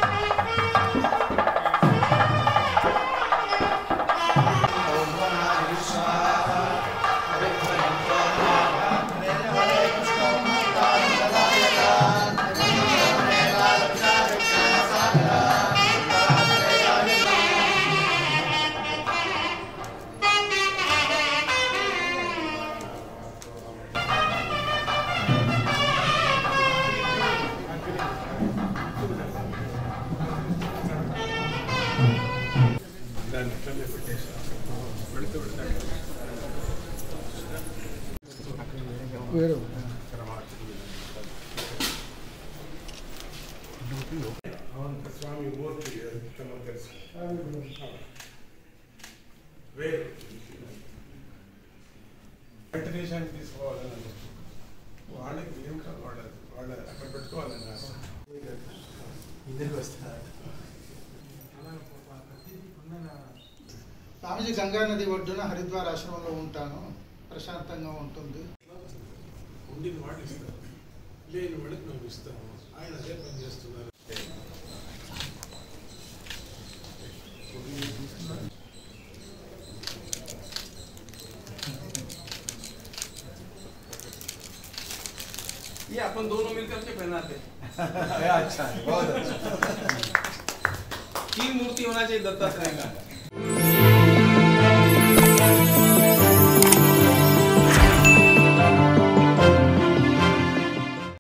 స్వామి మూర్తి వెంటనేషానికి తీసుకోవాలని వాళ్ళకి ఏమిటో వాళ్ళు అక్కడ పెట్టుకోవాలని ఆశ. ఇద్దరికి వస్తారు. స్వామిజీ గంగా నది ఒడ్డున హరిద్వార్ ఆశ్రమంలో ఉంటాను. ప్రశాంతంగా ఉంటుంది. ఉండిన వాళ్ళు ఇస్తారు, లేని వాళ్ళకి మేము ఇస్తాము. ఆయన అదే పని చేస్తున్నారు. ये अपन दोनों मिलकर के पहनाते हैं। अच्छा, बहुत अच्छा। 3 मूर्ति होना चाहिए दत्तात्रेय का।